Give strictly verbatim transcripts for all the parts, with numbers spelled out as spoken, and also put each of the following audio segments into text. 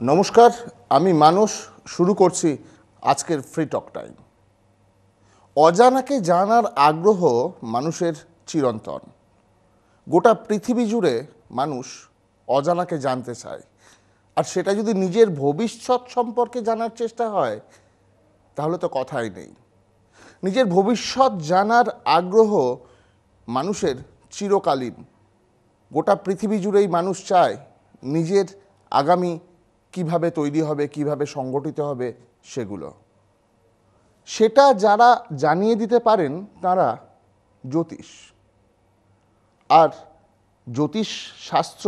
নমস্কার, আমি মানস শুরু করছি আজকের ফ্রি টক টাইম। অজানাকে জানার আগ্রহ মানুষের চিরন্তন। গোটা পৃথিবী জুড়ে মানুষ অজানাকে জানতে চায়, আর সেটা যদি নিজের ভবিষ্যৎ সম্পর্কে জানার চেষ্টা হয় তাহলে তো কথাই নেই। নিজের ভবিষ্যৎ জানার আগ্রহ মানুষের চিরকালীন। গোটা পৃথিবী জুড়েই মানুষ চায় নিজের আগামী কিভাবে তৈরি হবে, কিভাবে সংগঠিত হবে সেগুলো। সেটা যারা জানিয়ে দিতে পারেন তারা জ্যোতিষ। আর জ্যোতিষ শাস্ত্র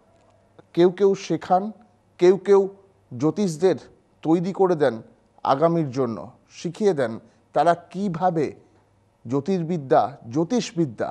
কেউ কেউ শেখান, কেউ কেউ জ্যোতিষদের তৈরি করে দেন আগামীর জন্য, শিখিয়ে দেন তারা কিভাবে জ্যোতির্বিদ্যা জ্যোতিষবিদ্যা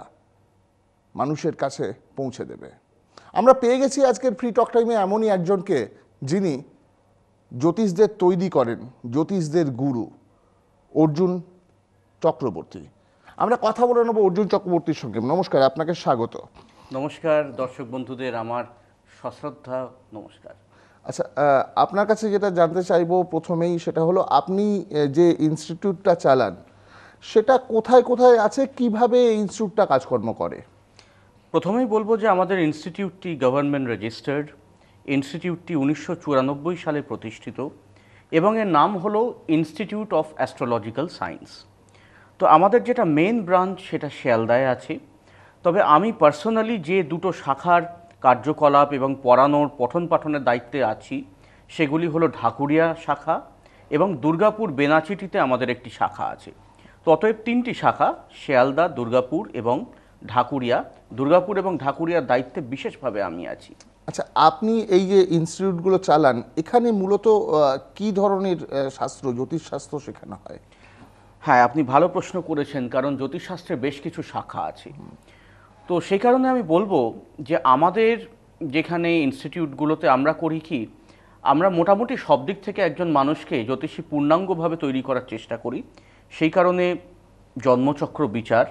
মানুষের কাছে পৌঁছে দেবে। আমরা পেয়ে গেছি আজকের ফ্রি টক টাইমে এমনই একজনকে যিনি জ্যোতিষদের তৈরি করেন, জ্যোতিষদের গুরু, অর্জুন চক্রবর্তী। আমরা কথা বলে নেব অর্জুন চক্রবর্তীর সঙ্গে। নমস্কার, আপনাকে স্বাগত। নমস্কার দর্শক বন্ধুদের, আমার সশ্রদ্ধা নমস্কার। আচ্ছা, আপনার কাছে যেটা জানতে চাইবো প্রথমেই সেটা হলো আপনি যে ইনস্টিটিউটটা চালান সেটা কোথায় কোথায় আছে, কিভাবে এই ইনস্টিটিউটটা কাজকর্ম করে? প্রথমেই বলবো যে আমাদের ইনস্টিটিউটটি গভর্নমেন্ট রেজিস্টার্ড। ইনস্টিটিউটটি উনিশশো চুরানব্বই সালে প্রতিষ্ঠিত এবং এর নাম হলো ইনস্টিটিউট অফ অ্যাস্ট্রোলজিক্যাল সায়েন্স। তো আমাদের যেটা মেন ব্রাঞ্চ সেটা শিয়ালদায় আছে, তবে আমি পার্সোনালি যে দুটো শাখার কার্যকলাপ এবং পড়ানোর পঠন পাঠনের দায়িত্বে আছি সেগুলি হলো ঢাকুরিয়া শাখা এবং দুর্গাপুর বেনাচিটিতে আমাদের একটি শাখা আছে। তো অতএব তিনটি শাখা, শিয়ালদা, দুর্গাপুর এবং ঢাকুরিয়া। দুর্গাপুর এবং ঢাকুরিয়ার দায়িত্বে বিশেষভাবে আমি আছি। আচ্ছা, আপনি এই যে ইনস্টিটিউটগুলো চালান, এখানে মূলত কি ধরনের শাস্ত্র, জ্যোতিষশাস্ত্র শেখানো হয়? হ্যাঁ, আপনি ভালো প্রশ্ন করেছেন, কারণ জ্যোতিষশাস্ত্রের বেশ কিছু শাখা আছে। তো সেই কারণে আমি বলবো যে আমাদের যেখানে ইনস্টিটিউটগুলোতে আমরা করি কি, আমরা মোটামুটি সব দিক থেকে একজন মানুষকে জ্যোতিষী পূর্ণাঙ্গভাবে তৈরি করার চেষ্টা করি। সেই কারণে জন্মচক্র বিচার,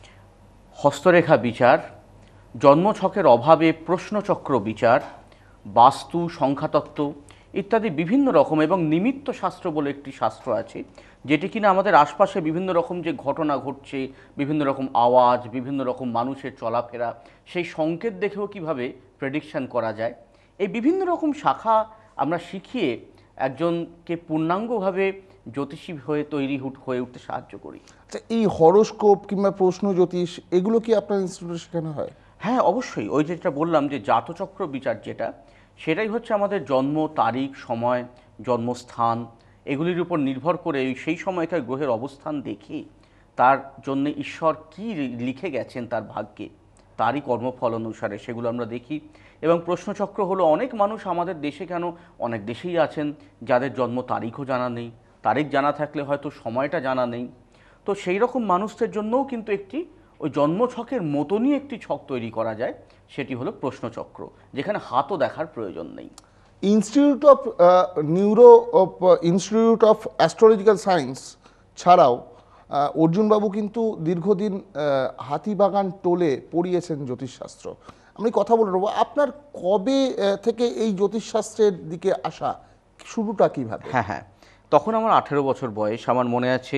হস্তরেখা বিচার, জন্মছকের অভাবে প্রশ্নচক্র বিচার, বাস্তু, সংখ্যাতত্ত্ব ইত্যাদি বিভিন্ন রকম, এবং নিমিত্ত শাস্ত্র বলে একটি শাস্ত্র আছে যেটি কিনা আমাদের আশপাশে বিভিন্ন রকম যে ঘটনা ঘটছে, বিভিন্ন রকম আওয়াজ, বিভিন্ন রকম মানুষের চলাফেরা, সেই সংকেত দেখেও কিভাবে প্রেডিকশন করা যায়, এই বিভিন্ন রকম শাখা আমরা শিখিয়ে একজনকে পূর্ণাঙ্গভাবে জ্যোতিষী হয়ে তৈরি হয়ে উঠতে সাহায্য করি। আচ্ছা, এই হরোস্কোপ কিংবা প্রশ্ন জ্যোতিষ এগুলো কি আপনার ইনস্টিটিউটে শেখানো হয়? হ্যাঁ, অবশ্যই। ওই যেটা বললাম যে জাতচক্র বিচার, যেটা সেটাই হচ্ছে আমাদের জন্ম তারিখ, সময়, জন্মস্থান এগুলির উপর নির্ভর করে সেই সময়কার গ্রহের অবস্থান দেখে তার জন্য ঈশ্বর কী লিখে গেছেন তার ভাগ্যে, তারই কর্মফল অনুসারে সেগুলো আমরা দেখি। এবং প্রশ্নচক্র হলো, অনেক মানুষ আমাদের দেশে, কেন অনেক দেশেই আছেন যাদের জন্ম তারিখও জানা নেই, তারিখ জানা থাকলে হয়তো সময়টা জানা নেই। তো সেই রকম মানুষদের জন্যও কিন্তু একটি ওই জন্মছকের মতনই একটি ছক তৈরি করা যায়, সেটি হলো প্রশ্নচক্র, যেখানে হাতও দেখার প্রয়োজন নেই। Institute of neuro of institute of astrological science ছাড়াও অর্জুনবাবু কিন্তু দীর্ঘদিন হাতিবাগান টোলে পড়িয়েছেন জ্যোতিষশাস্ত্র। আমি কথা বলে নেবো, আপনার কবে থেকে এই জ্যোতিষশাস্ত্রের দিকে আসা, শুরুটা কীভাবে? হ্যাঁ হ্যাঁ তখন আমার আঠেরো বছর বয়স। আমার মনে আছে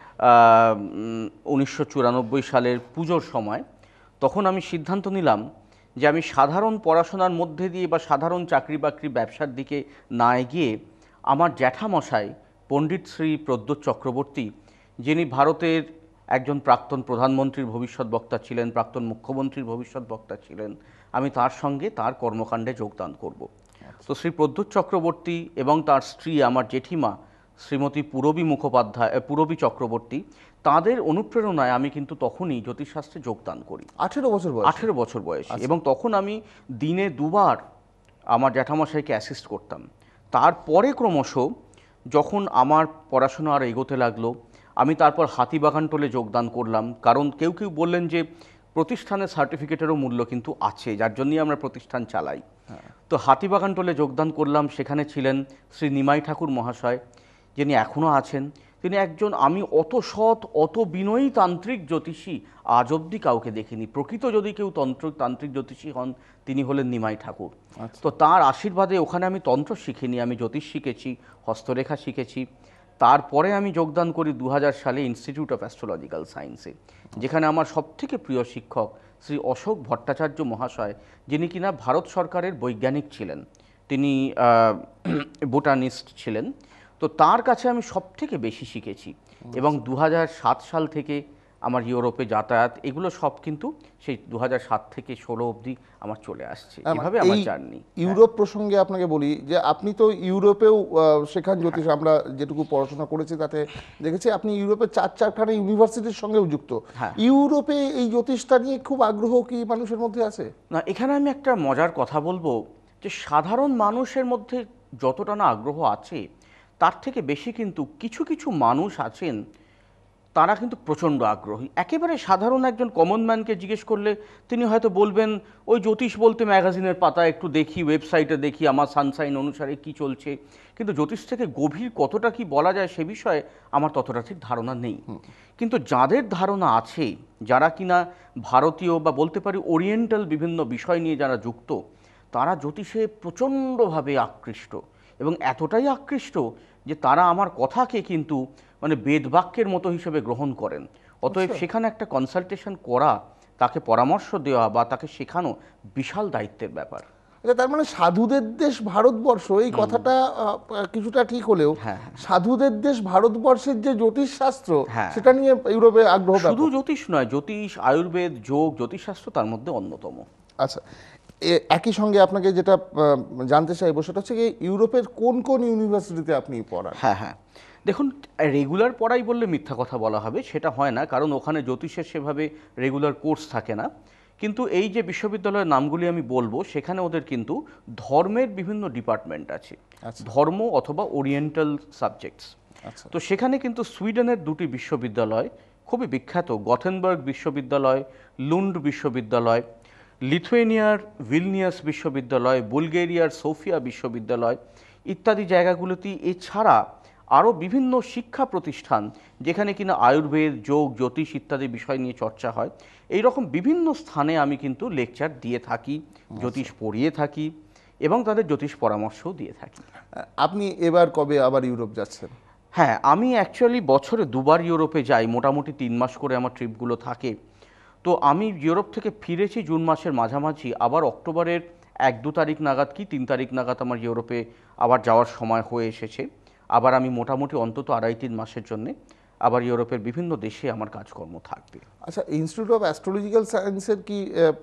উনিশশো চুরানব্বই সালের পুজোর সময়, তখন আমি সিদ্ধান্ত নিলাম যে আমি সাধারণ পড়াশোনার মধ্যে দিয়ে বা সাধারণ চাকরি বাকরি ব্যবসার দিকে না এগিয়ে আমার জ্যাঠামশাই পণ্ডিত শ্রী প্রদ্যোৎ চক্রবর্তী, যিনি ভারতের একজন প্রাক্তন প্রধানমন্ত্রীর ভবিষ্যৎ বক্তা ছিলেন, প্রাক্তন মুখ্যমন্ত্রীর ভবিষ্যৎ বক্তা ছিলেন, আমি তার সঙ্গে তার কর্মকাণ্ডে যোগদান করব। তো শ্রী প্রদ্যোৎ চক্রবর্তী এবং তার স্ত্রী আমার জেঠিমা শ্রীমতী পূরবী মুখোপাধ্যায়, পূরবী চক্রবর্তী, তাদের অনুপ্রেরণায় আমি কিন্তু তখনই জ্যোতিষশাস্ত্রে যোগদান করি। আঠেরো বছর বয়স আঠেরো বছর বয়সে এবং তখন আমি দিনে দুবার আমার জ্যাঠামশাইকে অ্যাসিস্ট করতাম। তারপরে ক্রমশ যখন আমার পড়াশোনা আর এগোতে লাগলো, আমি তারপর হাতিবাগান টোলে যোগদান করলাম, কারণ কেউ কেউ বললেন যে প্রতিষ্ঠানের সার্টিফিকেটেরও মূল্য কিন্তু আছে, যার জন্যই আমরা প্রতিষ্ঠান চালাই। তো হাতিবাগান টোলে যোগদান করলাম। সেখানে ছিলেন শ্রী নিমাই ঠাকুর মহাশয়, যিনি এখনও আছেন। তিনি একজন, আমি অত সৎ অত বিনয়ী তান্ত্রিক জ্যোতিষী আজ অবধি কাউকে দেখিনি। প্রকৃত যদি কেউ তন্ত্র তান্ত্রিক জ্যোতিষী হন তিনি হলেন নিমাই ঠাকুর। তো তার আশীর্বাদে ওখানে আমি তন্ত্র শিখিনি, আমি জ্যোতিষ শিখেছি, হস্তরেখা শিখেছি। তারপরে আমি যোগদান করি দু হাজার সালে ইনস্টিটিউট অফ অ্যাস্ট্রোলজিক্যাল সায়েন্সে, যেখানে আমার সবথেকে প্রিয় শিক্ষক শ্রী অশোক ভট্টাচার্য মহাশয়, যিনি কিনা ভারত সরকারের বৈজ্ঞানিক ছিলেন, তিনি বোটানিস্ট ছিলেন। তো তার কাছে আমি সব থেকে বেশি শিখেছি এবং দু হাজার সাত সাল থেকে আমার ইউরোপে যাতায়াত, এগুলো সব কিন্তু সেই দু হাজার সাত থেকে ষোলো অবধি আমার চলে আসছে, এভাবে আমার জার্নি। ইউরোপ প্রসঙ্গে আপনাকে বলি যে আপনি তো ইউরোপেও শেখান জ্যোতিষ, আমরা যেটুকু পড়াশোনা করেছি তাতে দেখেছি আপনি ইউরোপের চার চারখানা ইউনিভার্সিটির সঙ্গেও যুক্ত। ইউরোপে এই জ্যোতিষটা নিয়ে খুব আগ্রহ কি মানুষের মধ্যে আছে? না, এখানে আমি একটা মজার কথা বলবো যে সাধারণ মানুষের মধ্যে যতটা না আগ্রহ আছে তার থেকে বেশি কিন্তু কিছু কিছু মানুষ আছেন তারা কিন্তু প্রচণ্ড আগ্রহী। একেবারে সাধারণ একজন কমন ম্যানকে জিজ্ঞেস করলে তিনি হয়তো বলবেন ওই জ্যোতিষ বলতে ম্যাগাজিনের পাতায় একটু দেখি, ওয়েবসাইটে দেখি, আমার সানসাইন অনুসারে কি চলছে, কিন্তু জ্যোতিষ থেকে গভীর কতটা কি বলা যায় সে বিষয়ে আমার ততটা ঠিক ধারণা নেই। কিন্তু যাদের ধারণা আছে, যারা কিনা ভারতীয় বা বলতে পারি ওরিয়েন্টাল বিভিন্ন বিষয় নিয়ে যারা যুক্ত, তারা জ্যোতিষে প্রচণ্ডভাবে আকৃষ্ট এবং এতটাই আকৃষ্ট যে তারা আমার কথাকে কিন্তু মানে বেদবাক্যের মতো হিসেবে গ্রহণ করেন। অতএব সেখানে একটা কনসালটেশন করা, তাকে পরামর্শ দেওয়া বা তাকে শেখানো বিশাল দায়িত্বের ব্যাপার। তার মানে সাধুদের দেশ ভারতবর্ষ, এই কথাটা কিছুটা ঠিক হলেও সাধুদের দেশ ভারতবর্ষের যে জ্যোতিষ শাস্ত্র সেটা নিয়ে ইউরোপে আগ্রহ। শুধু জ্যোতিষ নয়, জ্যোতিষ, আয়ুর্বেদ, যোগ, জ্যোতিষশাস্ত্র তার মধ্যে অন্যতম। আচ্ছা, একই সঙ্গে আপনাকে যেটা জানতে চাইবো সেটা হচ্ছে কি ইউরোপের কোন কোন ইউনিভার্সিটিতে আপনি পড়ান? হ্যাঁ হ্যাঁ দেখুন, রেগুলার পড়াই বললে মিথ্যা কথা বলা হবে, সেটা হয় না, কারণ ওখানে জ্যোতিষের সেভাবে রেগুলার কোর্স থাকে না। কিন্তু এই যে বিশ্ববিদ্যালয়ের নামগুলি আমি বলবো সেখানে ওদের কিন্তু ধর্মের বিভিন্ন ডিপার্টমেন্ট আছে, ধর্ম অথবা ওরিয়েন্টাল সাবজেক্টস। তো সেখানে কিন্তু সুইডেনের দুটি বিশ্ববিদ্যালয় খুবই বিখ্যাত, গথেনবার্গ বিশ্ববিদ্যালয়, লুন্ড বিশ্ববিদ্যালয়, লিথুয়েনিয়ার ভিলনিয়াস বিশ্ববিদ্যালয়, বুলগেরিয়ার সোফিয়া বিশ্ববিদ্যালয় ইত্যাদি জায়গাগুলোতে এছাড়া আরও বিভিন্ন শিক্ষা প্রতিষ্ঠান যেখানে কিনা আয়ুর্বেদ, যোগ, জ্যোতিষ ইত্যাদি বিষয় নিয়ে চর্চা হয়। এই রকম বিভিন্ন স্থানে আমি কিন্তু লেকচার দিয়ে থাকি, জ্যোতিষ পড়িয়ে থাকি এবং তাদের জ্যোতিষ পরামর্শও দিয়ে থাকি। আপনি এবার কবে আবার ইউরোপ যাচ্ছেন? হ্যাঁ, আমি অ্যাকচুয়ালি বছরে দুবার ইউরোপে যাই, মোটামুটি তিন মাস করে আমার ট্রিপগুলো থাকে। তো আমি ইউরোপ থেকে ফিরেছি জুন মাসের মাঝামাঝি, আবার অক্টোবরের এক দু তারিখ নাগাদ কি তিন তারিখ নাগাদ আমার ইউরোপে আবার যাওয়ার সময় হয়ে এসেছে। আবার আমি মোটামুটি অন্তত আড়াই তিন মাসের জন্যে আবার ইউরোপের বিভিন্ন দেশে আমার কাজকর্ম থাকবে। আচ্ছা, ইনস্টিটিউট অফ অ্যাস্ট্রোলজিক্যাল সায়েন্সের কি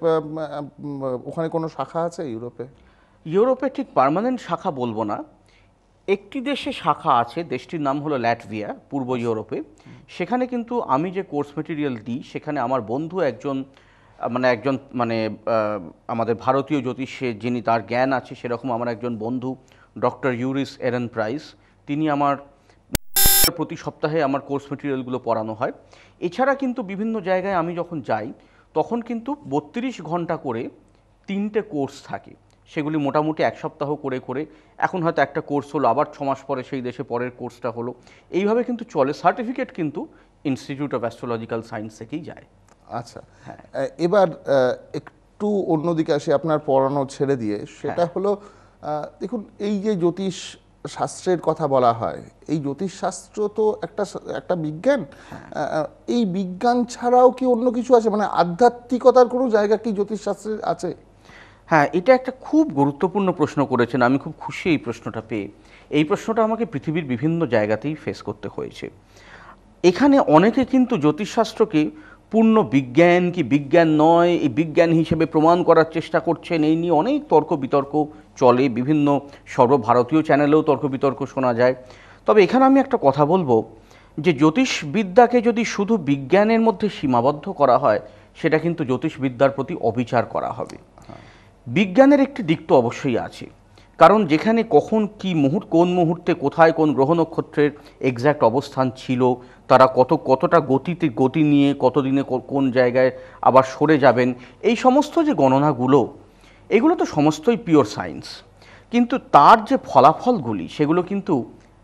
ওখানে কোনো শাখা আছে ইউরোপে? ইউরোপে ঠিক পার্মানেন্ট শাখা বলবো না, একটি দেশে শাখা আছে, দেশটির নাম হলো ল্যাটভিয়া, পূর্ব ইউরোপে। সেখানে কিন্তু আমি যে কোর্স মেটেরিয়াল দিই সেখানে আমার বন্ধু একজন মানে একজন মানে আমাদের ভারতীয় জ্যোতিষে যিনি তার জ্ঞান আছে সেরকম আমার একজন বন্ধু ডক্টর ইউরিস এরেন প্রাইস, তিনি আমার প্রতি সপ্তাহে আমার কোর্স মেটেরিয়ালগুলো পড়ানো হয়। এছাড়া কিন্তু বিভিন্ন জায়গায় আমি যখন যাই তখন কিন্তু বত্রিশ ঘন্টা করে তিনটে কোর্স থাকে, সেগুলি মোটামুটি এক সপ্তাহ করে করে এখন হয়তো একটা কোর্স হলো, আবার ছ মাস পরে সেই দেশে পরের কোর্সটা হলো, এইভাবে কিন্তু চলে। সার্টিফিকেট কিন্তু ইনস্টিটিউট অফ অ্যাস্ট্রোলজিক্যাল সায়েন্স থেকেই যায়। আচ্ছা, এবার একটু অন্যদিকে আসি আপনার পড়ানো ছেড়ে দিয়ে, সেটা হলো দেখুন এই যে জ্যোতিষ শাস্ত্রের কথা বলা হয়, এই জ্যোতিষ শাস্ত্র তো একটা একটা বিজ্ঞান, এই বিজ্ঞান ছাড়াও কি অন্য কিছু আছে, মানে আধ্যাত্মিকতার কোনো জায়গা কি জ্যোতিষ শাস্ত্রে আছে? হ্যাঁ, এটা একটা খুব গুরুত্বপূর্ণ প্রশ্ন করেছেন, আমি খুব খুশি এই প্রশ্নটা পেয়ে। এই প্রশ্নটা আমাকে পৃথিবীর বিভিন্ন জায়গাতেই ফেস করতে হয়েছে। এখানে অনেকে কিন্তু জ্যোতিষশাস্ত্রকে পূর্ণ বিজ্ঞান কি বিজ্ঞান নয়, এই বিজ্ঞান হিসেবে প্রমাণ করার চেষ্টা করছেন, এই নিয়ে অনেক তর্ক বিতর্ক চলে, বিভিন্ন সর্বভারতীয় চ্যানেলেও তর্ক বিতর্ক শোনা যায়। তবে এখানে আমি একটা কথা বলবো যে জ্যোতিষবিদ্যাকে যদি শুধু বিজ্ঞানের মধ্যে সীমাবদ্ধ করা হয় সেটা কিন্তু জ্যোতিষবিদ্যার প্রতি অবিচার করা হবে। বিজ্ঞানের একটি দিক তো অবশ্যই আছে, কারণ যেখানে কখন কি মুহূর্ত, কোন মুহূর্তে কোথায় কোন গ্রহ নক্ষত্রের এক্স্যাক্ট অবস্থান ছিল, তারা কত কতটা গতিতে গতি নিয়ে কতদিনে কোন জায়গায় আবার সরে যাবেন, এই সমস্ত যে গণনাগুলো এগুলো তো সমস্তই পিওর সায়েন্স। কিন্তু তার যে ফলাফলগুলি সেগুলো কিন্তু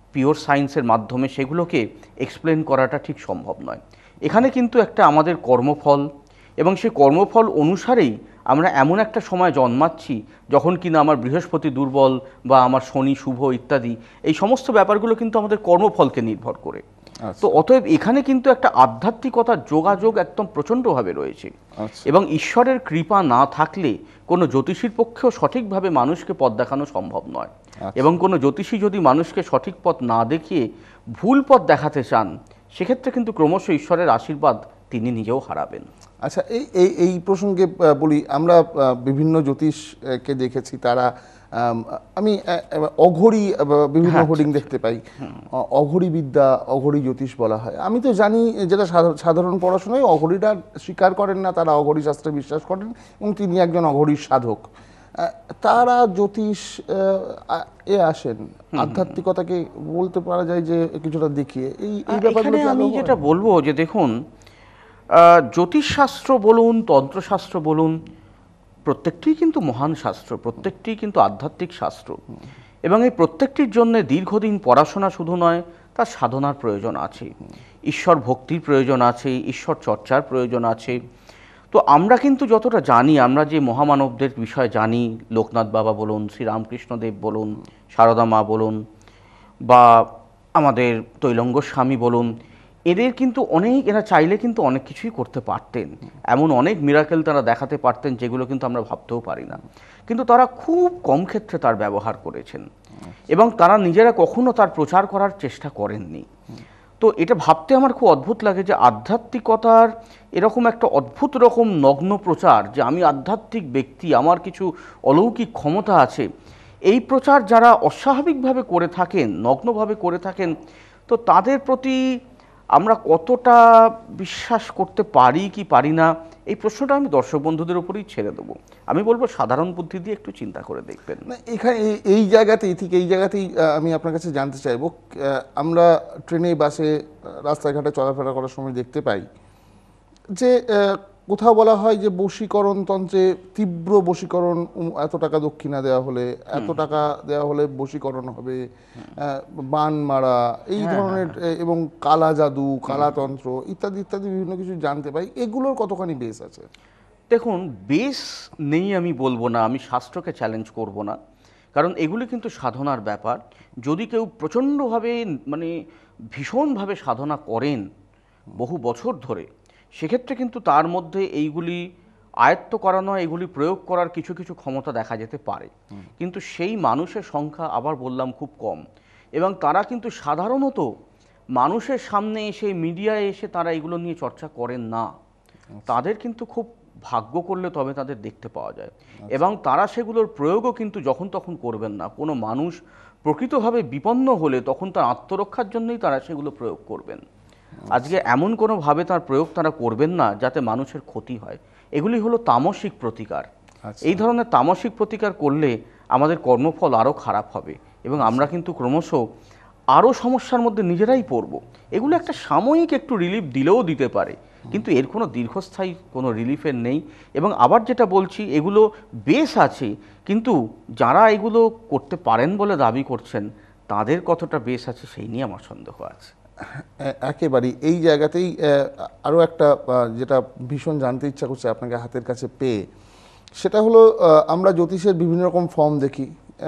পিওর সায়েন্সের মাধ্যমে সেগুলোকে এক্সপ্লেন করাটা ঠিক সম্ভব নয়। এখানে কিন্তু একটা আমাদের কর্মফল, এবং সেই কর্মফল অনুসারেই আমরা এমন একটা সময় জন্মাচ্ছি যখন কিনা আমার বৃহস্পতি দুর্বল বা আমার শনি শুভ ইত্যাদি, এই সমস্ত ব্যাপারগুলো কিন্তু আমাদের কর্মফলকে নির্ভর করে। তো অতএব এখানে কিন্তু একটা আধ্যাত্মিকতার যোগাযোগ একদম প্রচণ্ডভাবে রয়েছে, এবং ঈশ্বরের কৃপা না থাকলে কোনো জ্যোতিষীর পক্ষেও সঠিকভাবে মানুষকে পথ দেখানো সম্ভব নয়। এবং কোনো জ্যোতিষী যদি মানুষকে সঠিক পথ না দেখিয়ে ভুল পথ দেখাতে চান, সেক্ষেত্রে কিন্তু ক্রমশ ঈশ্বরের আশীর্বাদ তিনি নিজেও হারাবেন। আচ্ছা, এই এই এই প্রসঙ্গে বলি, আমরা বিভিন্ন জ্যোতিষকে দেখেছি, তারা আমি অঘরী বিভিন্ন হোর্ডিং দেখতে পাই, অঘরী বিদ্যা, অঘরী জ্যোতিষ বলা হয়। আমি তো জানি যেটা সাধারণ পড়াশোনায় অঘরীরা স্বীকার করেন না, তারা অঘরী শাস্ত্রে বিশ্বাস করেন এবং তিনি একজন অঘরীর সাধক। তারা জ্যোতিষ এ আসেন আধ্যাত্মিকতাকে বলতে পারা যায় যে কিছুটা দেখিয়ে এই এই ব্যাপারগুলো আমি যেটা বলবো যে দেখুন, জ্যোতিষশাস্ত্র বলুন, তন্ত্রশাস্ত্র বলুন, প্রত্যেকটি কিন্তু মহান শাস্ত্র, প্রত্যেকটি কিন্তু আধ্যাত্মিক শাস্ত্র, এবং এই প্রত্যেকটির জন্য দীর্ঘদিন পড়াশোনা শুধু নয়, তার সাধনার প্রয়োজন আছে, ঈশ্বর ভক্তির প্রয়োজন আছে, ঈশ্বর চর্চার প্রয়োজন আছে। তো আমরা কিন্তু যতটা জানি, আমরা যে মহামানবদের বিষয়ে জানি, লোকনাথ বাবা বলুন, শ্রীরামকৃষ্ণদেব বলুন, সারদা মা বলুন, বা আমাদের তৈলঙ্গ স্বামী বলুন, এদের কিন্তু অনেক, এরা চাইলে কিন্তু অনেক কিছুই করতে পারতেন, এমন অনেক মিরাকেল তারা দেখাতে পারতেন যেগুলো কিন্তু আমরা ভাবতেও পারি না, কিন্তু তারা খুব কম ক্ষেত্রে তার ব্যবহার করেছেন, এবং তারা নিজেরা কখনো তার প্রচার করার চেষ্টা করেননি। তো এটা ভাবতে আমার খুব অদ্ভুত লাগে যে আধ্যাত্মিকতার এরকম একটা অদ্ভুত রকম নগ্ন প্রচার, যে আমি আধ্যাত্মিক ব্যক্তি, আমার কিছু অলৌকিক ক্ষমতা আছে, এই প্রচার যারা অস্বাভাবিকভাবে করে থাকেন, নগ্নভাবে করে থাকেন, তো তাদের প্রতি আমরা কতটা বিশ্বাস করতে পারি কি পারি না, এই প্রশ্নটা আমি দর্শক বন্ধুদের উপরেই ছেড়ে দেবো। আমি বলবো সাধারণ বুদ্ধি দিয়ে একটু চিন্তা করে দেখবেন। এখানে এই জায়গাতেই, ঠিক এই জায়গাতেই আমি আপনার কাছে জানতে চাইবো, আমরা ট্রেনে, বাসে, রাস্তাঘাটে চলাফেরা করার সময় দেখতে পাই যে কোথাও বলা হয় যে বশীকরণ তন্ত্রে, তীব্র বশীকরণ, এত টাকা দক্ষিণা দেওয়া হলে, এত টাকা দেওয়া হলে বশীকরণ হবে, বান মারা, এই ধরনের, এবং কালা জাদু, কালাতন্ত্র ইত্যাদি ইত্যাদি বিভিন্ন কিছু জানতে পাই। এগুলোর কতখানি বেস আছে? দেখুন, বেস নেই আমি বলবো না, আমি শাস্ত্রকে চ্যালেঞ্জ করব না, কারণ এগুলি কিন্তু সাধনার ব্যাপার। যদি কেউ প্রচণ্ডভাবে, মানে ভীষণভাবে সাধনা করেন বহু বছর ধরে, সেক্ষেত্রে কিন্তু তার মধ্যে এইগুলি আয়ত্ত করানো, এগুলি প্রয়োগ করার কিছু কিছু ক্ষমতা দেখা যেতে পারে, কিন্তু সেই মানুষের সংখ্যা আবার বললাম খুব কম, এবং তারা কিন্তু সাধারণত মানুষের সামনে এসে, মিডিয়ায় এসে তারা এগুলো নিয়ে চর্চা করেন না। তাদের কিন্তু খুব ভাগ্য করলে তবে তাদের দেখতে পাওয়া যায়, এবং তারা সেগুলোর প্রয়োগও কিন্তু যখন তখন করবেন না। কোনো মানুষ প্রকৃতভাবে বিপন্ন হলে তখন তার আত্মরক্ষার জন্যই তারা সেগুলো প্রয়োগ করবেন। আজকে এমন কোনোভাবে তার প্রয়োগ তারা করবেন না যাতে মানুষের ক্ষতি হয়। এগুলি হলো তামসিক প্রতিকার। এই ধরনের তামসিক প্রতিকার করলে আমাদের কর্মফল আরও খারাপ হবে, এবং আমরা কিন্তু ক্রমশ আরও সমস্যার মধ্যে নিজেরাই পড়ব। এগুলো একটা সাময়িক একটু রিলিফ দিলেও দিতে পারে, কিন্তু এর কোনো দীর্ঘস্থায়ী কোনো রিলিফের নেই। এবং আবার যেটা বলছি, এগুলো বেশ আছে, কিন্তু যারা এগুলো করতে পারেন বলে দাবি করছেন, তাদের কতটা বেশ আছে সেই নিয়ে আমার সন্দেহ আছে। একেবারেই এই জায়গাতেই আরও একটা যেটা ভীষণ জানতে ইচ্ছা করছে আপনাকে হাতের কাছে পেয়ে, সেটা হলো, আমরা জ্যোতিষের বিভিন্ন রকম ফর্ম দেখি,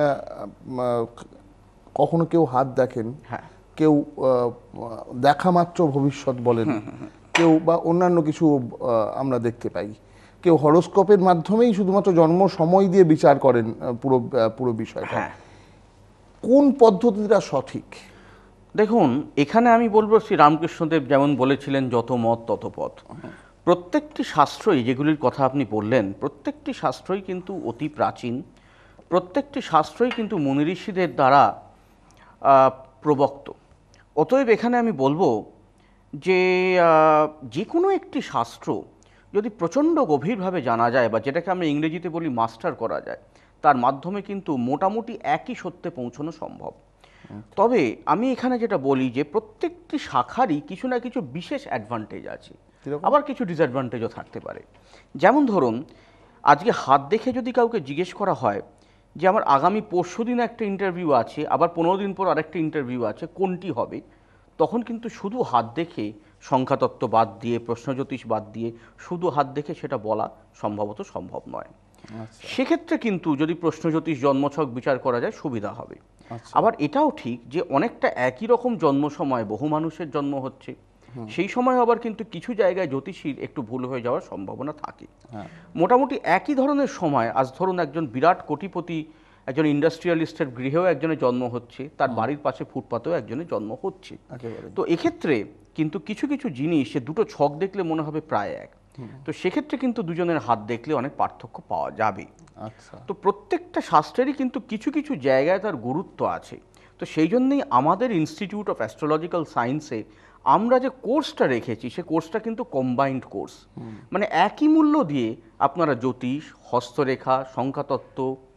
কখনো কেউ হাত দেখেন, কেউ দেখা মাত্র ভবিষ্যৎ বলেন, কেউ বা অন্যান্য কিছু আমরা দেখতে পাই, কেউ হরোস্কোপের মাধ্যমেই শুধুমাত্র জন্ম সময় দিয়ে বিচার করেন পুরো পুরো বিষয়টা। কোন পদ্ধতিটা সঠিক? দেখুন, এখানে আমি বলবো শ্রীরামকৃষ্ণদেব যেমন বলেছিলেন, যত মত তত পথ। প্রত্যেকটি শাস্ত্রই, যেগুলির কথা আপনি বললেন, প্রত্যেকটি শাস্ত্রই কিন্তু অতি প্রাচীন, প্রত্যেকটি শাস্ত্রই কিন্তু মুনি ঋষিদের দ্বারা প্রবক্ত। অতএব এখানে আমি বলবো যে যে কোনো একটি শাস্ত্র যদি প্রচণ্ড গভীরভাবে জানা যায়, বা যেটাকে আমরা ইংরেজিতে বলি মাস্টার করা যায়, তার মাধ্যমে কিন্তু মোটামুটি একই সত্যে পৌঁছানো সম্ভব। তবে আমি এখানে যেটা বলি যে প্রত্যেকটি শাখারই কিছু না কিছু বিশেষ অ্যাডভান্টেজ আছে, আবার কিছু ডিসঅ্যাডভান্টেজও থাকতে পারে। যেমন ধরুন, আজকে হাত দেখে যদি কাউকে জিজ্ঞেস করা হয় যে আমার আগামী পরশু দিন একটা ইন্টারভিউ আছে, আবার পনেরো দিন পর আরেকটা ইন্টারভিউ আছে, কোনটি হবে, তখন কিন্তু শুধু হাত দেখে, সংখ্যাতত্ত্ব বাদ দিয়ে, প্রশ্নজ্যোতিষ বাদ দিয়ে শুধু হাত দেখে সেটা বলা সম্ভবত সম্ভব নয়। আচ্ছা সেক্ষেত্রে কিন্তু যদি প্রশ্নজ্যোতিষ জন্মছক বিচার করা যায় সুবিধা হবে। আচ্ছা আবার এটাও ঠিক যে অনেকটা একই রকম জন্ম সময় বহু মানুষের জন্ম হচ্ছে, সেই সময় আবার কিন্তু কিছু জায়গায় জ্যোতিষীর একটু ভুল হয়ে যাওয়ার সম্ভাবনা থাকে। হ্যাঁ মোটামুটি একই ধরনের সময়, আজ ধরুন একজন বিরাট কোটিপতি একজন ইন্ডাস্ট্রিয়ালিস্টের গৃহেও একজনের জন্ম হচ্ছে, তার বাড়ির পাশে ফুটপাতেও একজনের জন্ম হচ্ছে। একেবারে তো এক্ষেত্রে কিন্তু কিছু কিছু জিনিস সে দুটো ছক দেখলে মনে হবে প্রায় এক, তো সেক্ষেত্রে কিন্তু দুজনের হাত দেখলে অনেক পার্থক্য পাওয়া যাবে। আচ্ছা তো প্রত্যেকটা শাস্ত্রেরই কিন্তু কিছু কিছু জায়গায় তার গুরুত্ব আছে। তো সেই জন্যই আমাদের ইনস্টিটিউট অফ অ্যাস্ট্রোলজিক্যাল সায়েন্সে আমরা যে কোর্সটা রেখেছি সে কোর্সটা কিন্তু কম্বাইন্ড কোর্স, মানে একই মূল্য দিয়ে আপনারা জ্যোতিষ, হস্তরেখা, সংখ্যাতত্ত্ব,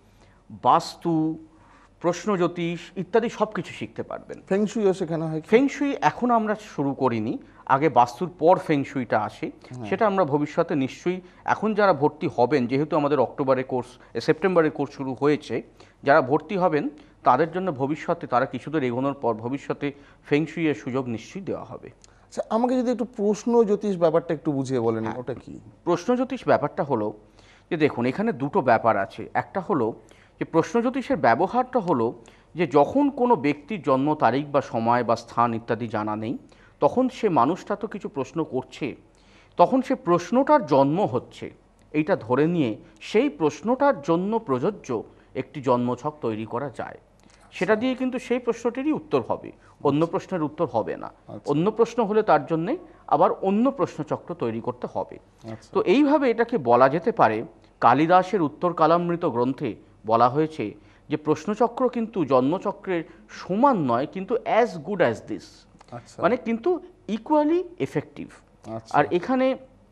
বাস্তু, প্রশ্নজ্যোতিষ ইত্যাদি সব কিছু শিখতে পারবেন। ফেংশুইও শেখানো হয় কি? ফেংশুই এখন আমরা শুরু করিনি, আগে বাস্তুর পর ফেংশুইটা আসে, সেটা আমরা ভবিষ্যতে নিশ্চয়ই, এখন যারা ভর্তি হবেন, যেহেতু আমাদের অক্টোবরে কোর্স, সেপ্টেম্বরে কোর্স শুরু হয়েছে, যারা ভর্তি হবেন তাদের জন্য ভবিষ্যতে, তারা কিছুদূর এগোনোর পর ভবিষ্যতে ফেংশুইয়ের সুযোগ নিশ্চয়ই দেওয়া হবে। আচ্ছা আমাকে যদি একটু প্রশ্ন জ্যোতিষ ব্যাপারটা একটু বুঝিয়ে বলেন, ওটা কি? প্রশ্নজ্যোতিষ ব্যাপারটা হলো যে দেখুন এখানে দুটো ব্যাপার আছে। একটা হলো যে প্রশ্নজ্যোতিষের ব্যবহারটা হলো যে যখন কোনো ব্যক্তির জন্ম তারিখ বা সময় বা স্থান ইত্যাদি জানা নেই, তখন সে মানুষটা তো কিছু প্রশ্ন করছে, তখন সে প্রশ্নটার জন্ম হচ্ছে এইটা ধরে নিয়ে সেই প্রশ্নটার জন্য প্রযোজ্য একটি জন্মছক তৈরি করা যায়, সেটা দিয়ে কিন্তু সেই প্রশ্নটিরই উত্তর হবে, অন্য প্রশ্নের উত্তর হবে না। অন্য প্রশ্ন হলে তার জন্যে আবার অন্য প্রশ্নচক্র তৈরি করতে হবে। আচ্ছা তো এইভাবে এটাকে বলা যেতে পারে, কালিদাসের উত্তর কালামৃত গ্রন্থে বলা হয়েছে যে প্রশ্নচক্র কিন্তু জন্মচক্রের সমান নয়, কিন্তু অ্যাজ গুড অ্যাজ দিস, আচ্ছা মানে কিন্তু ইকুয়ালি এফেক্টিভ। আচ্ছা আর এখানে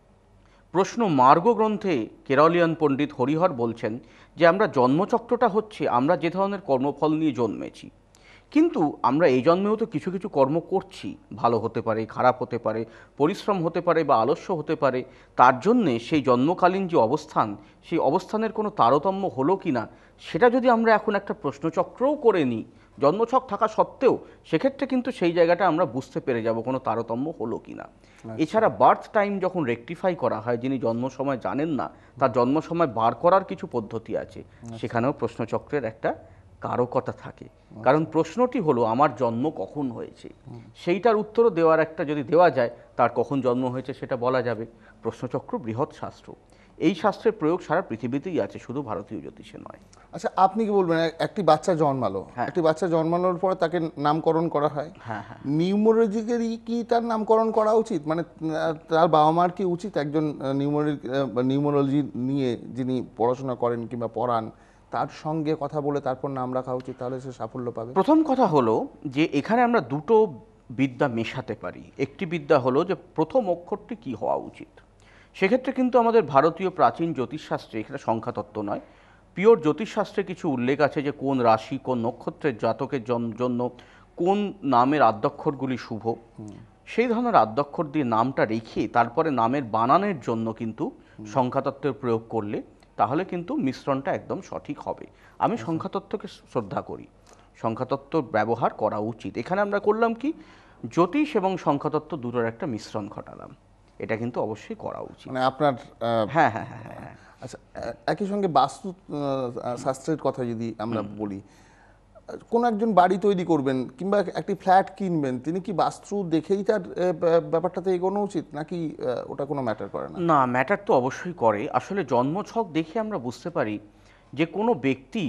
প্রশ্ন মার্গ গ্রন্থে কেরলিয়ান পণ্ডিত হরিহর বলছেন যে আমরা জন্মচক্রটা হচ্ছে আমরা যে ধরনের কর্মফল নিয়ে জন্মেছি, কিন্তু আমরা এই জন্মেও তো কিছু কিছু কর্ম করছি, ভালো হতে পারে, খারাপ হতে পারে, পরিশ্রম হতে পারে বা আলস্য হতে পারে, তার জন্যে সেই জন্মকালীন যে অবস্থান, সেই অবস্থানের কোনো তারতম্য হলো কি না সেটা যদি আমরা এখন একটা প্রশ্নচক্রও করে নিই জন্মছক থাকা সত্ত্বেও, সেক্ষেত্রে কিন্তু সেই জায়গাটা আমরা বুঝতে পেরে যাব কোনো তারতম্য হলো কি না। এছাড়া বার্থ টাইম যখন রেকটিফাই করা হয়, যিনি জন্ম সময় জানেন না তার জন্ম সময় বার করার কিছু পদ্ধতি আছে, সেখানেও প্রশ্নচক্রের একটা কারকতা থাকে। কারণ প্রশ্নটি হলো আমার জন্ম কখন হয়েছে, সেইটার উত্তরও দেওয়ার একটা, যদি দেওয়া যায় তার কখন জন্ম হয়েছে সেটা বলা যাবে। প্রশ্নচক্র বৃহৎ শাস্ত্র, এই শাস্ত্রের প্রয়োগ সারা পৃথিবীতেই আছে, শুধু ভারতীয় জ্যোতিষে নয়। আচ্ছা আপনি কি বলবেন, একটি বাচ্চা জন্মালো, হ্যাঁ। একটি বাচ্চা জন্মানোর পরে তাকে নামকরণ করা হয়, হ্যাঁ হ্যাঁ নিউমোলজিক্যালি কি তার নামকরণ করা উচিত? মানে আহ, তার বাবা মার কি উচিত একজন নিউমোলজি নিউমোলজি নিয়ে যিনি পড়াশোনা করেন কিংবা পড়ান তার সঙ্গে কথা বলে তারপর নাম রাখা উচিত, তাহলে সে সাফল্য পাবে? প্রথম কথা হলো যে এখানে আমরা দুটো বিদ্যা মেশাতে পারি। একটি বিদ্যা হলো যে প্রথম অক্ষরটি কি হওয়া উচিত, সেক্ষেত্রে কিন্তু আমাদের ভারতীয় প্রাচীন জ্যোতিষশাস্ত্রে, এখানে সংখ্যাতত্ত্ব নয়, পিওর জ্যোতিষশাস্ত্রে কিছু উল্লেখ আছে যে কোন রাশি কোন নক্ষত্রের জাতকের জন্য কোন নামের আদ্যক্ষরগুলি শুভ, সেই ধরনের আদ্যক্ষর দিয়ে নামটা রেখে তারপরে নামের বানানের জন্য কিন্তু সংখ্যাতত্ত্বের প্রয়োগ করলে তাহলে কিন্তু মিশ্রণটা একদম সঠিক হবে। আমি সংখ্যাতত্ত্বকে শ্রদ্ধা করি, সংখ্যাতত্ত্ব ব্যবহার করা উচিত। এখানে আমরা করলাম কি, জ্যোতিষ এবং সংখ্যাতত্ত্ব দুটোর একটা মিশ্রণ ঘটালাম, এটা কিন্তু অবশ্যই করা উচিত। মানে আপনার আহ, হ্যাঁ হ্যাঁ হ্যাঁ হ্যাঁ আচ্ছা এ- একই সঙ্গে বাস্তু আহ, শাস্ত্রের কথা যদি আমরা বলি, কোনো একজন বাড়ি তৈরি করবেন কিংবা একটি ফ্ল্যাট কিনবেন, তিনি কি বাস্তু দেখেই তার আহ, ব্যা- ব্যাপারটাতে এগোনো উচিত, নাকি আহ, ওটা কোনো ম্যাটার করে না? না, ম্যাটার তো অবশ্যই করে। আসলে জন্মছক দেখে আমরা বুঝতে পারি যে কোনো ব্যক্তি,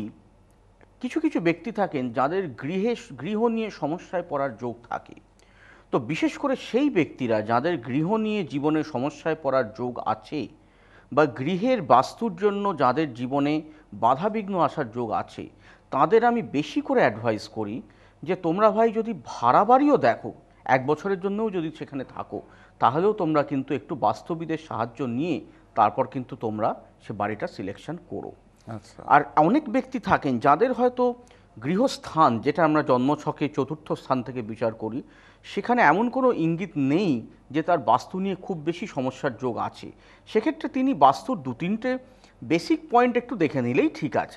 কিছু কিছু ব্যক্তি থাকেন যাদের গৃহে গৃহ নিয়ে সমস্যায় পড়ার যোগ থাকে। তো বিশেষ করে সেই ব্যক্তিরা যাদের গৃহ নিয়ে জীবনে সমস্যায় পড়ার যোগ আছে, বা গৃহের বাস্তুর জন্য যাদের জীবনে বাধাবিঘ্ন আসার যোগ আছে, তাদের আমি বেশি করে অ্যাডভাইস করি যে তোমরা ভাই যদি ভাড়া বাড়িও দেখো, এক বছরের জন্যও যদি সেখানে থাকো, তাহলেও তোমরা কিন্তু একটু বাস্তুবিদের সাহায্য নিয়ে তারপর কিন্তু তোমরা সে বাড়িটা সিলেকশন করো। আচ্ছা আর অনেক ব্যক্তি থাকেন যাদের হয়তো গৃহস্থান, যেটা আমরা জন্মছকে চতুর্থ স্থান থেকে বিচার করি, সেখানে এমন কোনো ইঙ্গিত নেই যে তার বাস্তু নিয়ে খুব বেশি সমস্যার যোগ আছে, সেক্ষেত্রে তিনি বাস্তুর দু তিনটে বেসিক পয়েন্ট একটু দেখে নিলেই ঠিক আছে।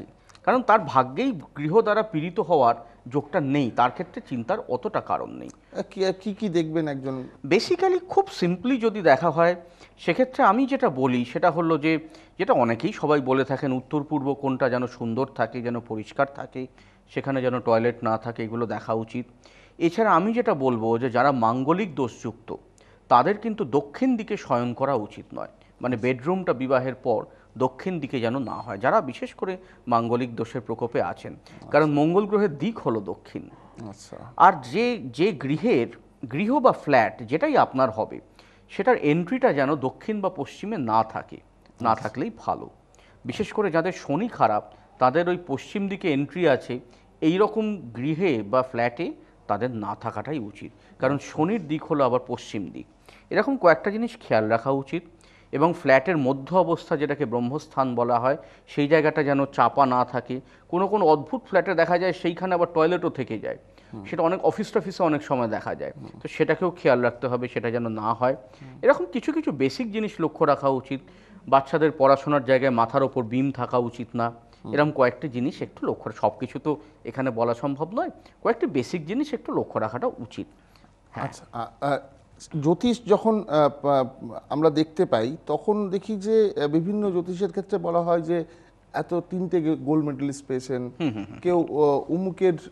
কারণ তার ভাগ্যেই গৃহ দ্বারা পীড়িত হওয়ার যোগটা নেই, তার ক্ষেত্রে চিন্তার অতটা কারণ নেই। আহ, কি কি কি দেখবেন একজন? বেসিক্যালি খুব সিম্পলি যদি দেখা হয় সেক্ষেত্রে আমি যেটা বলি সেটা হলো যে, যেটা অনেকেই সবাই বলে থাকেন, উত্তর পূর্ব কোণটা যেন সুন্দর থাকে, যেন পরিষ্কার থাকে, সেখানে যেন টয়লেট না থাকে, এগুলো দেখা উচিত। এছাড়া আমি যেটা বলবো যে যারা মাঙ্গলিক দোষযুক্ত তাদের কিন্তু দক্ষিণ দিকে শয়ন করা উচিত নয়, মানে বেডরুমটা বিবাহের পর দক্ষিণ দিকে যেন না হয়, যারা বিশেষ করে মাঙ্গলিক দোষের প্রকোপে আছেন, কারণ মঙ্গল গ্রহের দিক হলো দক্ষিণ। আচ্ছা, আর যে যে গৃহের গৃহ বা ফ্ল্যাট যেটাই আপনার হবে সেটার এন্ট্রিটা যেন দক্ষিণ বা পশ্চিমে না থাকে, না থাকলেই ভালো। বিশেষ করে যাদের শনি খারাপ তাদের ওই পশ্চিম দিকে এন্ট্রি আছে এই রকম গৃহে বা ফ্ল্যাটে তাদের না থাকাটাই উচিত, কারণ শনির দিক হলো আবার পশ্চিম দিক। এরকম কয়েকটা জিনিস খেয়াল রাখা উচিত। এবং ফ্ল্যাটের মধ্য অবস্থা, যেটাকে ব্রহ্মস্থান বলা হয়, সেই জায়গাটা যেন চাপা না থাকে। কোনো কোনো অদ্ভুত ফ্ল্যাটে দেখা যায় সেইখানে আবার টয়লেটও থেকে যায়, সেটা অনেক অফিস টফিসে অনেক সময় দেখা যায়, তো সেটাকেও খেয়াল রাখতে হবে, সেটা যেন না হয়। এরকম কিছু কিছু বেসিক জিনিস লক্ষ্য রাখা উচিত। বাচ্চাদের পড়াশোনার জায়গায় মাথার ওপর বিম থাকা উচিত না, এরকম কয়েকটি জিনিস একটু লক্ষ্য, সব কিছু তো এখানে বলা সম্ভব নয়, কয়েকটি বেসিক জিনিস একটু লক্ষ্য রাখাটা উচিত। আচ্ছা। আ- আ, জ্যোতিষ যখন আহ, পা- আমরা দেখতে পাই তখন দেখি যে আহ, বিভিন্ন জ্যোতিষের ক্ষেত্রে বলা হয় যে এত তিনটে গোল্ড মেডেলিস্ট পেয়েছেন, কেউ আহ, উমুকের আহ,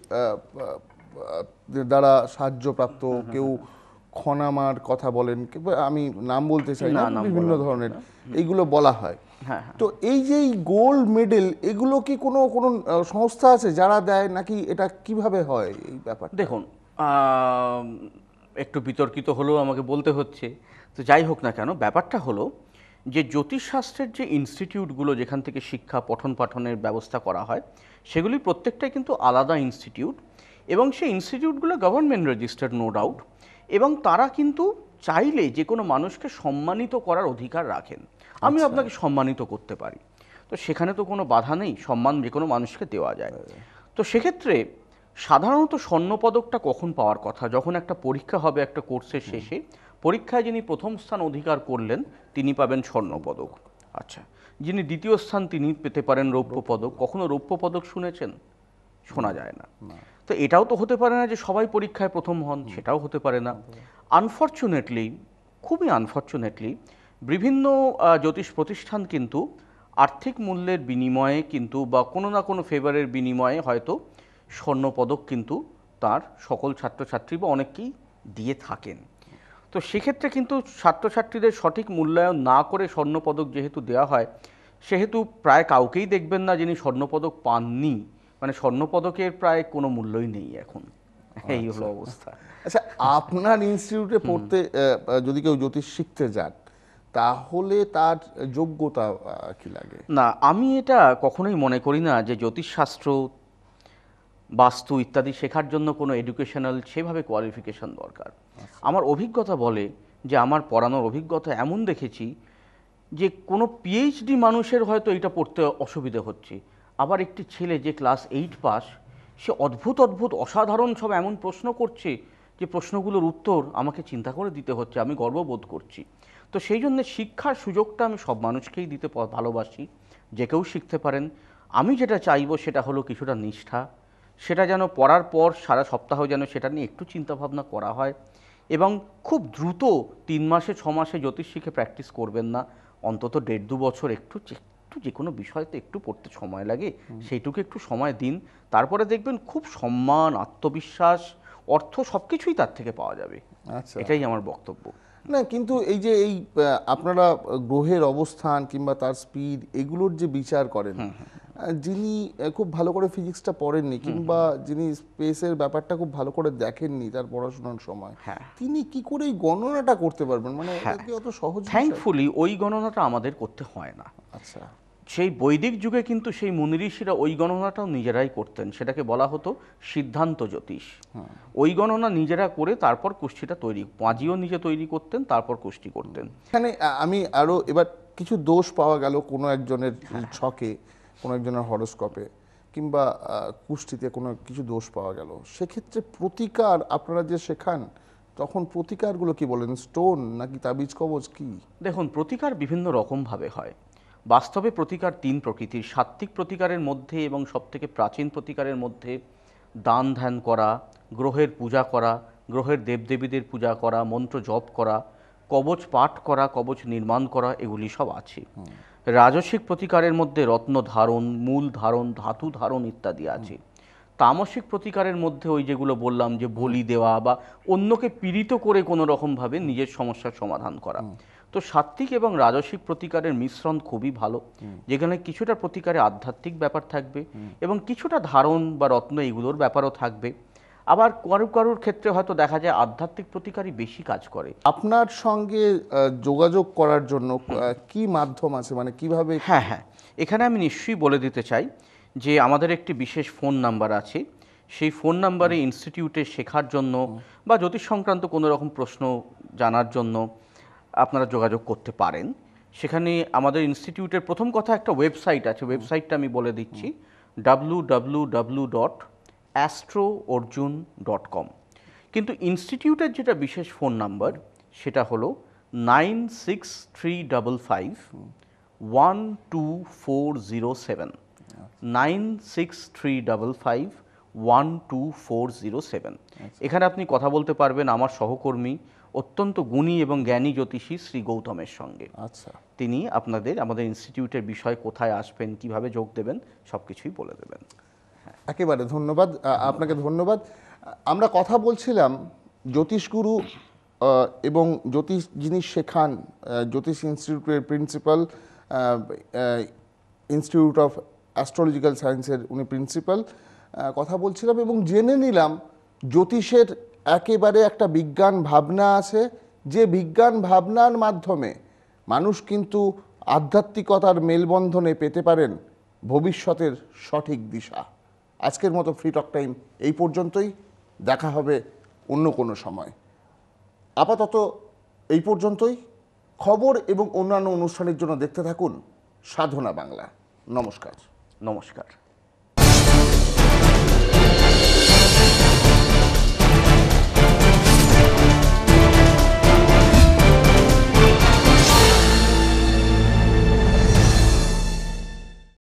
আহ, দ্বারা সাহায্যপ্রাপ্ত, কেউ খনামার কথা বলেন, কেউ- আমি নাম বলতে চাই না, না, নাম বিভিন্ন বলা উচিত ধরনের না। এইগুলো বলা হয়। হ্যাঁ হ্যাঁ। তো এই যে এই গোল্ড মেডেল, এগুলো কি কোনো কোনো আহ, সংস্থা আছে যারা দেয়, নাকি এটা কিভাবে হয় এই ব্যাপারটা? দেখুন, আম, একটু বিতর্কিত হলেও আমাকে বলতে হচ্ছে, তো যাই হোক না কেন, ব্যাপারটা হলো যে জ্যোতিষশাস্ত্রের যে ইনস্টিটিউটগুলো যেখান থেকে শিক্ষা পঠন পাঠনের ব্যবস্থা করা হয় সেগুলি প্রত্যেকটাই কিন্তু আলাদা ইনস্টিটিউট, এবং সেই ইনস্টিটিউটগুলো গভর্নমেন্ট রেজিস্টার্ড, নো ডাউট, এবং তারা কিন্তু চাইলে যে কোনো মানুষকে সম্মানিত করার অধিকার রাখেন। আমি আপনাকে সম্মানিত করতে পারি, তো সেখানে তো কোনো বাধা নেই, সম্মান যে কোনো মানুষকে দেওয়া যায়। তো সেক্ষেত্রে সাধারণত স্বর্ণপদকটা কখন পাওয়ার কথা, যখন একটা পরীক্ষা হবে একটা কোর্সের শেষে, পরীক্ষায় যিনি প্রথম স্থান অধিকার করলেন তিনি পাবেন স্বর্ণপদক। আচ্ছা, যিনি দ্বিতীয় স্থান তিনি পেতে পারেন রৌপ্য পদক। কখনো রৌপ্য পদক শুনেছেন? শোনা যায় না। তো এটাও তো হতে পারে না যে সবাই পরীক্ষায় প্রথম হন, সেটাও হতে পারে না। আনফর্চুনেটলি, খুবই আনফর্চুনেটলি, বিভিন্ন আহ, জ্যোতিষ প্রতিষ্ঠান কিন্তু আর্থিক মূল্যের বিনিময়ে কিন্তু বা কোনো না কোনো ফেভারের বিনিময়ে হয়তো স্বর্ণপদক কিন্তু তার সকল ছাত্রছাত্রী বা অনেককেই দিয়ে থাকেন। তো সেক্ষেত্রে কিন্তু ছাত্রছাত্রীদের সঠিক মূল্যায়ন না করে স্বর্ণপদক যেহেতু দেওয়া হয়, সেহেতু প্রায় কাউকেই দেখবেন না যিনি স্বর্ণপদক পাননি, মানে স্বর্ণপদকের প্রায় কোনো মূল্যই নেই এখন, এই হলো অবস্থা। আচ্ছা, আপনার ইনস্টিটিউটে পড়তে আহ, আহ, যদি কেউ জ্যোতিষ শিখতে যান তাহলে তার যোগ্যতা আহ, কি লাগে? না, আমি এটা কখনোই মনে করি না যে জ্যোতিষশাস্ত্র, বাস্তু ইত্যাদি শেখার জন্য কোনো এডুকেশনাল সেভাবে কোয়ালিফিকেশন দরকার। আমার অভিজ্ঞতা বলে যে, আমার পড়ানোর অভিজ্ঞতা এমন দেখেছি যে কোনো পিএইচডি মানুষের হয়তো এটা পড়তে অসুবিধে হচ্ছে, আবার একটি ছেলে যে ক্লাস এইট পাস, সে অদ্ভুত অদ্ভুত অসাধারণ সব এমন প্রশ্ন করছে যে প্রশ্নগুলোর উত্তর আমাকে চিন্তা করে দিতে হচ্ছে, আমি গর্ববোধ করছি। তো সেই জন্য শিক্ষার সুযোগটা আমি সব মানুষকেই দিতে প- ভালোবাসি, যে কেউ শিখতে পারেন। আমি যেটা চাইবো সেটা হলো কিছুটা নিষ্ঠা, সেটা যেন পড়ার পর সারা সপ্তাহ যেন সেটা নিয়ে একটু চিন্তাভাবনা করা হয়, এবং খুব দ্রুত তিন মাসে ছ মাসে জ্যোতিষ শিখে প্র্যাকটিস করবেন না, অন্তত দেড় দু বছর একটু যে- একটু যে কোনো বিষয়তে একটু পড়তে সময় লাগে, সেইটুকু একটু সময় দিন, তারপরে দেখবেন খুব সম্মান, আত্মবিশ্বাস, অর্থ সব কিছুই তার থেকে পাওয়া যাবে। আচ্ছা। এটাই আমার বক্তব্য। না, কিন্তু এই যে এই আহ, আপনারা গ্রহের অবস্থান কিংবা তার স্পিড এগুলোর যে বিচার করেন, আহ, যিনি আহ, খুব ভালো করে ফিজিক্সটা পড়েননি কিংবা যিনি স্পেসের ব্যাপারটা খুব ভালো করে দেখেননি তার পড়াশোনার সময়, হ্যাঁ। তিনি কি করে এই গণনাটা করতে পারবেন? মানে এটা হ্যাঁ, কি অত সহজ বিষয়? থ্যাঙ্কফুলি ওই গণনাটা আমাদের করতে হয় না। আচ্ছা, সেই বৈদিক যুগে কিন্তু সেই মুনি ঋষিরা ওই গণনাটাও নিজেরাই করতেন, সেটাকে বলা হতো সিদ্ধান্ত জ্যোতিষ। ওই গণনা নিজেরা করে তারপর কুষ্ঠিটা তৈরি, পাঁজিও নিজে তৈরি করতেন, তারপর কুষ্টি করতেন। এখানে আ- আমি আরো এবার কিছু দোষ পাওয়া গেল কোনো একজনের ছকে, কোনো একজনের হরোস্কোপে কিংবা আহ, কুষ্ঠিতে কোনো কিছু দোষ পাওয়া গেল, সেক্ষেত্রে প্রতিকার আপনারা যে শেখান তখন প্রতিকারগুলো কি বলেন? স্টোন নাকি তাবিজ কবজ কি? দেখুন, প্রতিকার বিভিন্ন রকমভাবে হয়। বাস্তবে প্রতিকার তিন প্রকৃতির। সাত্ত্বিক প্রতিকারের মধ্যে এবং সবথেকে প্রাচীন প্রতিকারের মধ্যে দান ধ্যান করা, গ্রহের পূজা করা, গ্রহের দেবদেবীদের পূজা করা, মন্ত্র জপ করা, কবচ পাঠ করা, কবচ নির্মাণ করা, এগুলি সব আছে। রাজসিক প্রতিকারের মধ্যে রত্ন ধারণ, মূল ধারণ, ধাতু ধারণ ইত্যাদি আছে। তামসিক প্রতিকারের মধ্যে ওই যেগুলো বললাম যে বলি দেওয়া বা অন্যকে পীড়িত করে কোনো রকমভাবে নিজের সমস্যার সমাধান করা। তো সাত্ত্বিক এবং রাজসিক প্রতিকারের মিশ্রণ খুবই ভালো, যেখানে কিছুটা প্রতিকারে আধ্যাত্মিক ব্যাপার থাকবে এবং কিছুটা ধারণ বা রত্ন এগুলোর ব্যাপারও থাকবে। আবার কারুর কারুর ক্ষেত্রে হয়তো দেখা যায় আধ্যাত্মিক প্রতিকারই বেশি কাজ করে। আপনার সঙ্গে আহ, যোগাযোগ করার জন্য আহ, কি মাধ্যম আছে, মানে কিভাবে? হ্যাঁ হ্যাঁ এখানে আমি নিশ্চয়ই বলে দিতে চাই যে আমাদের একটি বিশেষ ফোন নাম্বার আছে। সেই ফোন নাম্বারে ইনস্টিটিউটে শেখার জন্য বা জ্যোতিষ সংক্রান্ত কোনো রকম প্রশ্ন জানার জন্য আপনারা যোগাযোগ করতে পারেন। সেখানে আমাদের ইনস্টিটিউটের প্রথম কথা একটা ওয়েবসাইট আছে, ওয়েবসাইটটা আমি বলে দিচ্ছি, W W W dot astro Arjun dot com. কিন্তু ইনস্টিটিউটের যেটা বিশেষ ফোন নাম্বার সেটা হলো nine six three double five one two four zero seven, nine six three double five one two four zero seven. এখানে আপনি কথা বলতে পারবেন আমার সহকর্মী অত্যন্ত গুণী এবং জ্ঞানী জ্যোতিষী শ্রী গৌতমের সঙ্গে। আচ্ছা, তিনি আপনাদের আমাদের ইনস্টিটিউটের বিষয়, কোথায় আসবেন, কিভাবে যোগ দেবেন, সব কিছুই বলে দেবেন। একেবারে ধন্যবাদ আ, আপনাকে ধন্যবাদ। আমরা কথা বলছিলাম জ্যোতিষগুরু আহ, এবং জ্যোতিষ যিনি শেখান, আহ, জ্যোতিষ ইনস্টিটিউটের প্রিন্সিপাল, ইনস্টিটিউট অফ অ্যাস্ট্রোলজিক্যাল সায়েন্সের উনি প্রিন্সিপাল, কথা বলছিলাম এবং জেনে নিলাম জ্যোতিষের একেবারে একটা বিজ্ঞান ভাবনা আছে, যে বিজ্ঞান ভাবনার মাধ্যমে মানুষ কিন্তু আধ্যাত্মিকতার মেলবন্ধনে পেতে পারেন ভবিষ্যতের সঠিক দিশা। আজকের মতো ফ্রি টক টাইম এই পর্যন্তই, দেখা হবে অন্য কোনো সময়। আপাতত এই পর্যন্তই। খবর এবং অন্যান্য অনুষ্ঠানের জন্য দেখতে থাকুন সাধনা বাংলা। নমস্কার। নমস্কার।